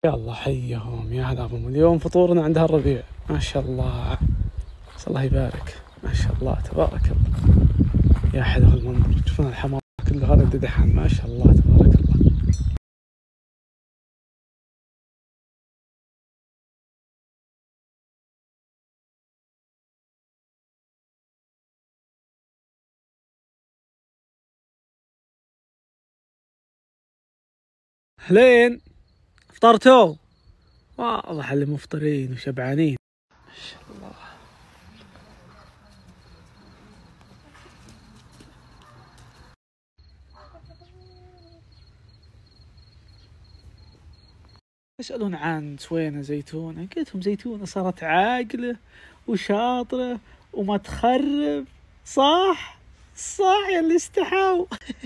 يلا حيهم يا هلاهم. اليوم فطورنا عند هالربيع ما شاء الله. بس الله يبارك ما شاء الله تبارك الله. يا حلو المنظر، تشوفون الحمام كله هذا ددحان ما شاء الله تبارك الله. أهلين، فطرتوا؟ واضح اللي مفطرين وشبعانين ما شاء الله. يسألون عن سوينة زيتونة، قلت لهم زيتونة صارت عاقلة وشاطرة وما تخرب. صح يا اللي استحاو.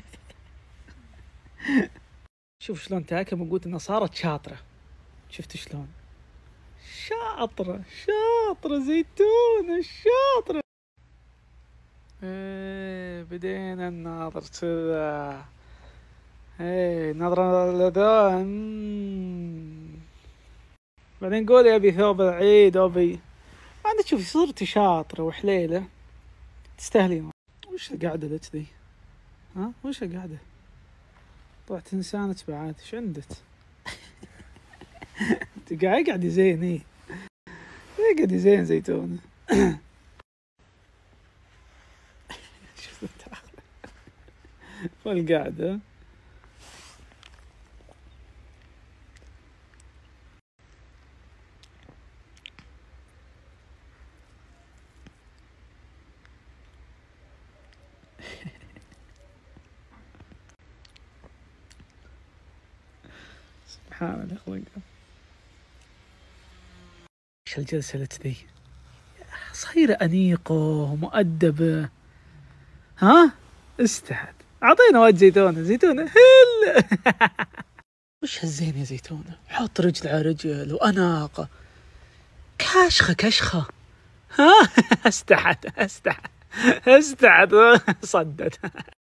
شوف شلون تاكم وقلت انها صارت شاطرة. شفت شلون شاطرة زيتونة شاطرة. بدينا الناظر كذا. نظرة لذا. بعدين قولي ابي ثوب العيد ابي. انا تشوفي صرتي شاطرة وحليلة تستاهلين. وش القعدة ذا ذي؟ ها وش القعدة؟ طلعت انسانة بعد. ايش عندك؟ انت قاعد زين. قاعد زين زيتونة. شوف تاخذ والقعدة. سبحان الله خلقه. ايش الجلسة ذي؟ صايرة أنيقة ومؤدبة. ها استحت. أعطينا وجه زيتونة هل. وش هالزين يا زيتونة؟ حط رجل على رجل وأناقة كشخة. ها استحت صدت.